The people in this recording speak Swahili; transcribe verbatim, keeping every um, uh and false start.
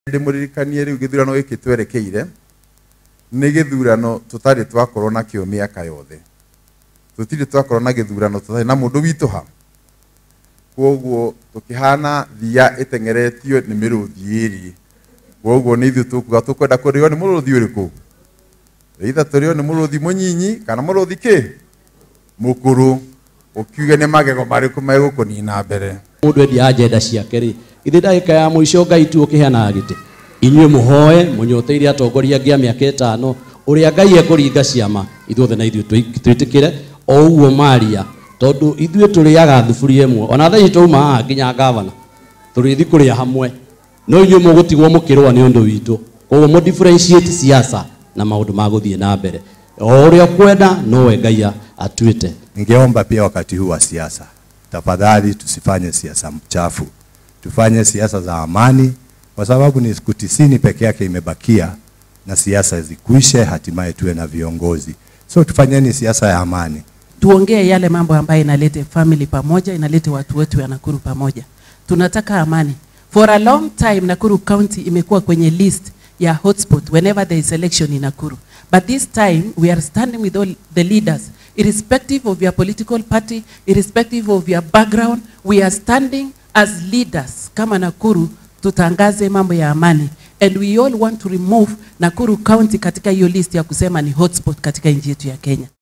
Ndimuririkanie riu githurano giki twerekeire ni githurano tutari twakorwo na kio miaka yothe. Tutiri twakorwo na githurano tutari na mundu wituha. Koguo tukihana thia itengeretio ni miruthi iri. Koguo ni ithu tukuga tukwenda kurio ni muruthi uriku. Either turio ni muruthi munyinyi kana muruthi ki mukuru. Ukiuge ni magego mariku megukunina mbere. Mundu endi agenda ciake ri ithe ndagika ya muico Ngai tu ukiheana gite inyue muhoe munyoteire atongoria ngia miaka itano uria Ngai ekuringa ciama ithuothe na ithuĩ twitikire o uguo maria tondu ithuĩ turiaga thufuria imwe ona thai tuma nginya gavana turithi kuria hamwe no inyue mugutigwo mukirwa ni undu witu koguo mu differentiate siasa na maundu ma guthie na mbere o uria kwenda nowe Ngai atuite. Ningeomba pia wakati huu wa siasa, tafadhali tusifanye siasa mchafu, tufanye siasa za amani, kwa sababu ni siku tisini peke yake imebakia na siasa zikuishe, hatimaye tuwe na viongozi. So tufanyeni siasa ya amani. Tuongee yale mambo ambayo inalete family pamoja, inalete watu wetu ya Nakuru pamoja. Tunataka amani. For a long time Nakuru County imekuwa kwenye list ya hotspot whenever there is election in Nakuru. But this time we are standing with all the leaders, irrespective of your political party, irrespective of your background, we are standing as leaders kama Nakuru tutangaze mambo ya amani, and we all want to remove Nakuru County katika hiyo list ya kusema ni hotspot katika nchi yetu ya Kenya.